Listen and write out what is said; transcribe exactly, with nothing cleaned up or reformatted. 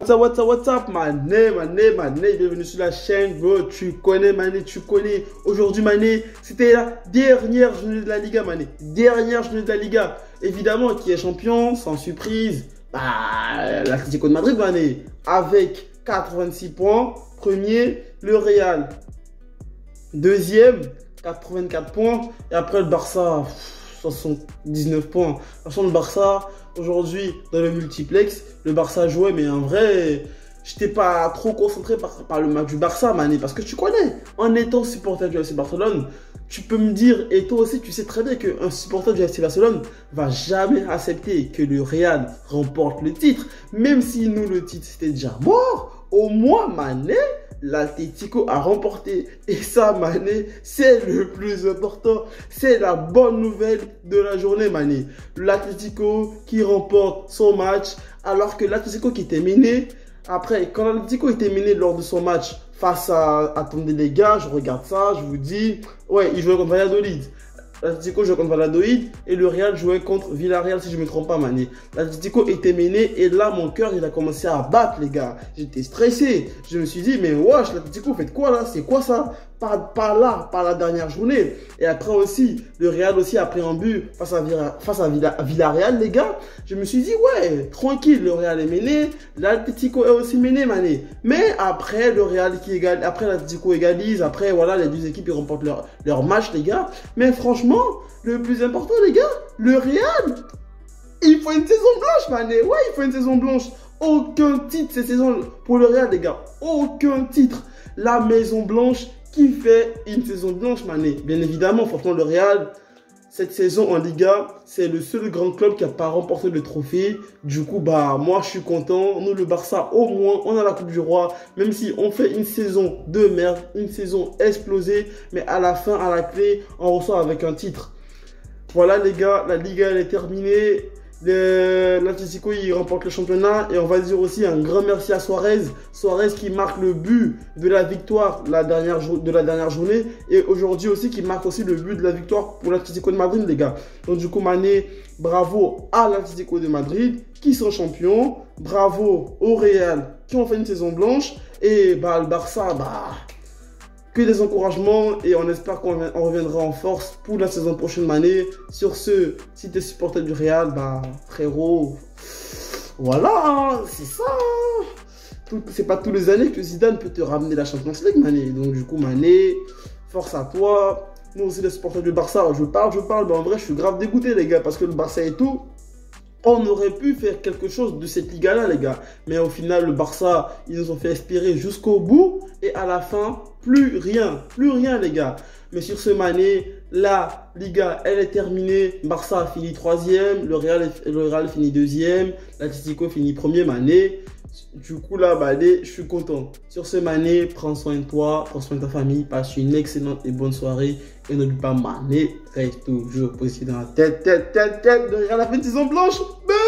What's up, what's up, what's up, mané, mané, mané, bienvenue sur la chaîne, bro, tu connais, mané, tu connais. Aujourd'hui, mané, c'était la dernière journée de la Liga, mané, dernière journée de la Liga. Évidemment, qui est champion, sans surprise, bah, l'Atlético de Madrid, mané, avec quatre-vingt-six points, premier, le Real, deuxième, quatre-vingt-quatre points, et après le Barça, soixante-dix-neuf points. De toute façon, le Barça, aujourd'hui, dans le multiplex, le Barça jouait, mais en vrai, je n'étais pas trop concentré par, par le match du Barça, mané, parce que tu connais, en étant supporter du F C Barcelone, tu peux me dire, et toi aussi, tu sais très bien qu'un supporter du F C Barcelone va jamais accepter que le Real remporte le titre, même si nous, le titre, c'était déjà mort. Au moins, mané, l'Atlético a remporté. Et ça, mané, c'est le plus important. C'est la bonne nouvelle de la journée, mané. L'Atlético qui remporte son match, alors que l'Atlético qui était mené, après, quand l'Atlético était mené lors de son match face à... Attendez les gars, je regarde ça, je vous dis... Ouais, il jouait contre Valladolid. L'Atlético jouait contre Valladolid et le Real jouait contre Villarreal, si je ne me trompe pas, mané. L'Atlético était mené et là, mon cœur, il a commencé à battre, les gars. J'étais stressé. Je me suis dit, mais wesh, l'Atlético, faites quoi là? C'est quoi ça? Par, par là, par la dernière journée. Et après aussi, le Real aussi a pris un but face à, Villa, face à, Villa, à Villarreal, les gars. Je me suis dit, ouais, tranquille, le Real est mené. L'Atlético est aussi mené, mané. Mais après, le Real qui égale, après l'Atlético égalise. Après, voilà, les deux équipes, ils remportent leur, leur match, les gars. Mais franchement, le plus important, les gars, le Real, il faut une saison blanche, mané. Ouais, il faut une saison blanche. Aucun titre cette saison pour le Real, les gars. Aucun titre. La Maison Blanche qui fait une saison blanche, mané. Bien évidemment, franchement, le Real, cette saison en Liga, c'est le seul grand club qui n'a pas remporté le trophée. Du coup, bah, moi, je suis content. Nous, le Barça, au moins, on a la Coupe du Roi. Même si on fait une saison de merde, une saison explosée, mais à la fin, à la clé, on ressort avec un titre. Voilà, les gars, la Liga, elle est terminée. L'Atlético, il remporte le championnat. Et on va dire aussi un grand merci à Suarez. Suarez qui marque le but de la victoire la dernière de la dernière journée. Et aujourd'hui aussi qui marque aussi le but de la victoire pour l'Atlético de Madrid, les gars. Donc du coup, mané, bravo à l'Atlético de Madrid qui sont champions. Bravo au Real qui ont fait une saison blanche. Et bah, le Barça, bah... que des encouragements et on espère qu'on reviendra en force pour la saison prochaine, mané. Sur ce, si tu es supporter du Real, bah frérot, voilà, c'est ça. C'est pas tous les années que Zidane peut te ramener la Champions League, mané. Donc du coup, mané, force à toi. Nous aussi les supporters du Barça, je parle, je parle, mais en vrai je suis grave dégoûté, les gars, parce que le Barça et tout, on aurait pu faire quelque chose de cette Liga-là, les gars. Mais au final, le Barça, ils nous ont fait espérer jusqu'au bout. Et à la fin, plus rien. Plus rien, les gars. Mais sur ce, mané, la Liga, elle est terminée. Barça a fini troisième. Le Real, le Real finit deuxième. L'Atlético finit premier, mané. Du coup, là, mané, je suis content. Sur ce, mané, prends soin de toi. Prends soin de ta famille. Passe une excellente et bonne soirée. Et n'oublie pas, mané, reste toujours positif dans la tête, tête, tête, tête. Le Real a fait une saison blanche.